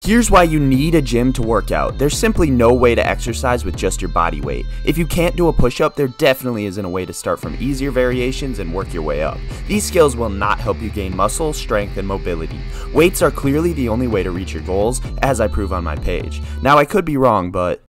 Here's why you need a gym to work out. There's simply no way to exercise with just your body weight. If you can't do a push-up, there definitely isn't a way to start from easier variations and work your way up. These skills will not help you gain muscle, strength, and mobility. Weights are clearly the only way to reach your goals, as I prove on my page. Now, I could be wrong, but